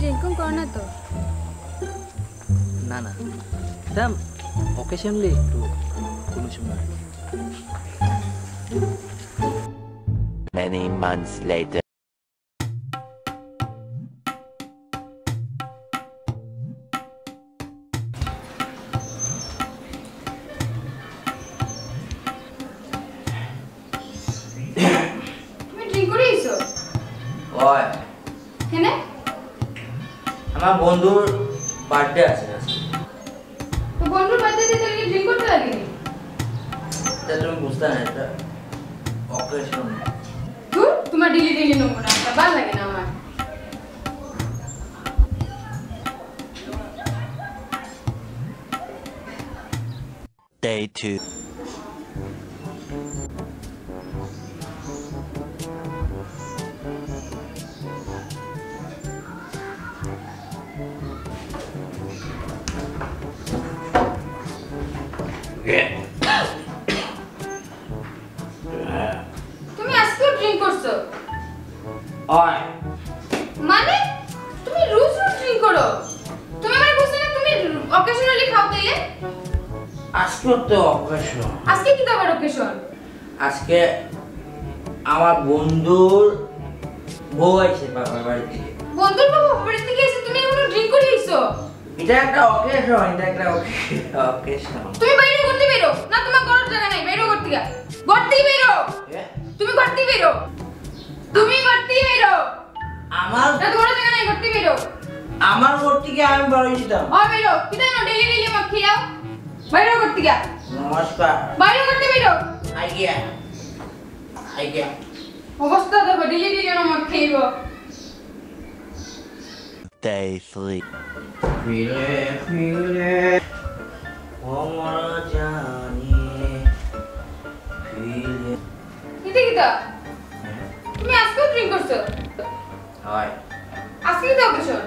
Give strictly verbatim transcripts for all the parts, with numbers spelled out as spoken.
Drinking করো না তো? না না, এটা অকেশনলি একটু কোনো সময়। Many months later. তুমি ড্রিঙ্ক করেছো? ওই কেনে? আমার বন্ধুর বার্থডে আছে আজকে। তো বন্ধুর বার্থডে দিতে কি ড্রিঙ্ক করতে লাগেনি? এটা তুমি বুঝতে না, এটা অকেশন। তুই তোমার ডেলি ডেলি নোংরা একটা ভালো লাগে না আমার। Day two. তুমি আজকে ড্রিঙ্ক করছো? ওই মানে তুমি রোজ রোজ ড্রিঙ্ক করো? তুমি আমারে বুঝছ না তুমি অকেশনালি খাও তাইলে? আজকে তো অকেশন। আজকে কি দাবার অকেশন? আজকে আমার বন্ধুর বউ আইছে বাবার বাড়ি থেকে। বন্ধুর বাবা বাড়ি থেকে এসে তুমি এখনো ড্রিঙ্ক করে আইছো? এটা একটা অকেশন, এটা একটা অকেশন। তুমি বাইরে করতে বেরো না, তোমার করার জায়গা নাই, বাইরে করতে গা করতে বেরো। তুমি করতে বেরো, তুমি করতে বেরো। আমার না তোমার জায়গা নাই, করতে বেরো। আমার ঘর থেকে আমি বাড়ি যেতাম। ও বেরো, কি জানো ডেলি ডেলি মদ খেয়াও, বাইরে করতে গা। নমস্কার। বাইরে করতে বেরো। আই গিয়া আই গিয়া অবস্থা দেখো, ডেলি ডেলি মদ খেইবো। Day three. ফিরে ফিরে ওমরা জানি ফিরে। কিতে কিতা তুমি আজকেও ড্রিঙ্ক করছো? হয় আজকে কি অকেশন?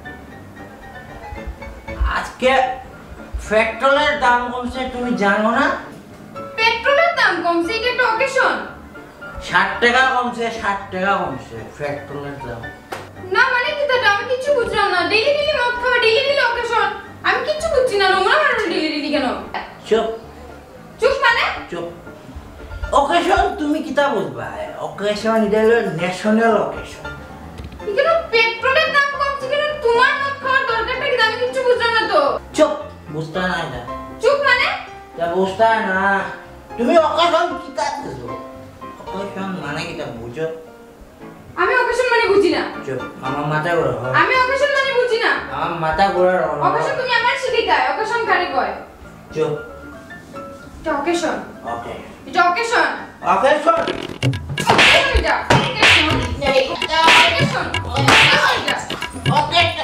আজকে পেট্রোলের দাম কমছে, তুমি জানো না? পেট্রোলের দাম কমছে, এটা একটা অকেশন? ষাট টাকা কমছে, ষাট টাকা কমছে পেট্রোলের দাম। না মানে কিতা, আমি কিছু বুঝলাম না। ডেলি ডেলি মদ খাওয়া, ডেলি ডেলি অকেশন, আমি কিছু বুঝছি না। নোংরা মানুষ ডেলি ডেলি কেন? চুপ চুপ মানে? চুপ। অকেশন তুমি কিতা বুঝবা? অকেশন এটা হলো ন্যাশনাল অকেশন। কেন পেট্রোলের দাম কমছে কেন? তোমার মদ খাওয়ার দরকারটা কি? আমি কিছু বুঝলাম না তো। চুপ, বুঝতা না এটা। চুপ মানে? এটা বুঝতা না। তুমি অকেশন কিতা বুঝো? অকেশন মানে কিতা বুঝো? আমি অকেশন মানে বুঝি না। চুপ, আমার মাথা গরম। আমি অকেশন মানে বুঝি না। আমার মাথা গরম। অকেশন তুমি আমার শিখাই, অকেশন কারে কয়? চুপ। এটা অকেশন। ওকে। এটা অকেশন। অকেশন। এটা অকেশন। এটা অকেশন। ওকে।